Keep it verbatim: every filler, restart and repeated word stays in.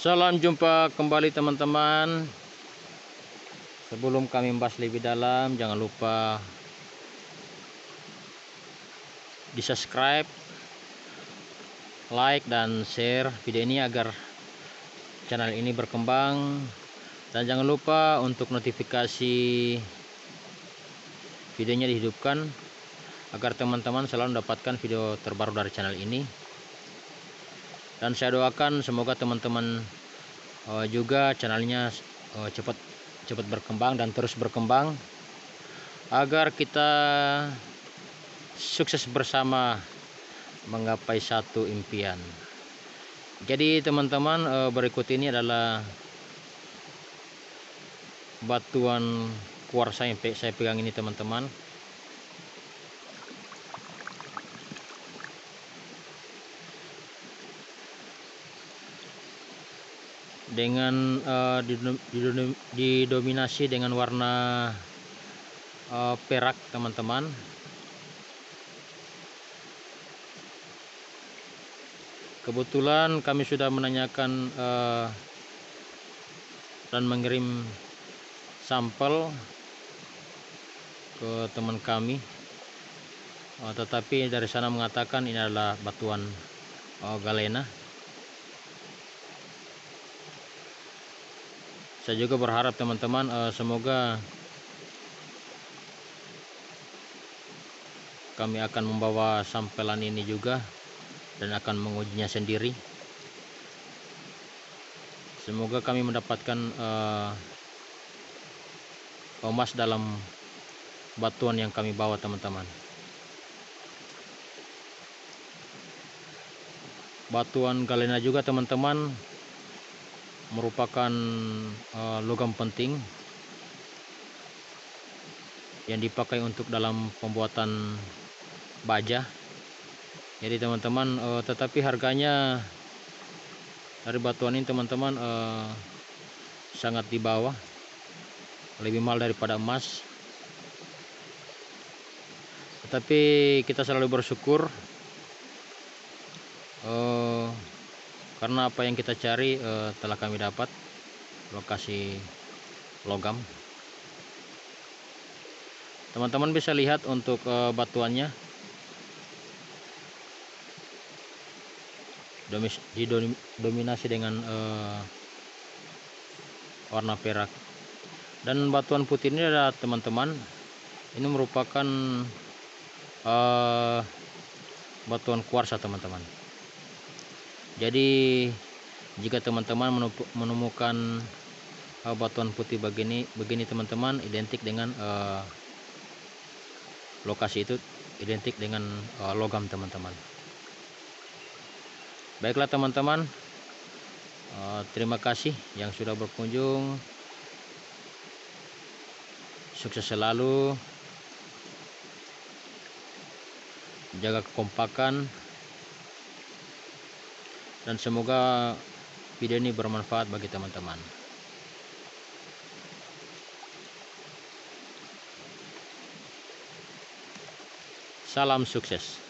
Salam jumpa kembali teman-teman. Sebelum kami membahas lebih dalam, jangan lupa di subscribe, like, dan share video ini agar channel ini berkembang. Dan jangan lupa untuk notifikasi videonya dihidupkan agar teman-teman selalu mendapatkan video terbaru dari channel ini. Dan saya doakan semoga teman-teman uh, juga channelnya uh, cepat cepat berkembang dan terus berkembang agar kita sukses bersama menggapai satu impian. Jadi teman-teman, uh, berikut ini adalah batuan kuarsa yang saya pegang ini teman-teman. Dengan uh, didominasi dengan warna uh, perak teman-teman. Kebetulan kami sudah menanyakan uh, dan mengirim sampel ke teman kami, uh, tetapi dari sana mengatakan ini adalah batuan uh, galena. Saya juga berharap teman-teman uh, semoga kami akan membawa sampelan ini juga dan akan mengujinya sendiri. Semoga kami mendapatkan uh, emas dalam batuan yang kami bawa teman-teman. Batuan galena juga teman-teman merupakan uh, logam penting yang dipakai untuk dalam pembuatan baja. Jadi teman-teman, uh, tetapi harganya dari batuan ini teman-teman uh, sangat di bawah, lebih mahal daripada emas. Tetapi kita selalu bersyukur uh, karena apa yang kita cari uh, telah kami dapat, lokasi logam. Teman-teman bisa lihat untuk uh, batuannya didominasi dengan uh, warna perak. Dan batuan putih ini adalah teman-teman, ini merupakan uh, batuan kuarsa teman-teman. Jadi jika teman-teman menemukan uh, batuan putih begini begini teman-teman, identik dengan uh, lokasi itu identik dengan uh, logam teman-teman. Baiklah teman-teman, uh, terima kasih yang sudah berkunjung. Sukses selalu, jaga kekompakan, dan semoga video ini bermanfaat bagi teman-teman. Salam sukses.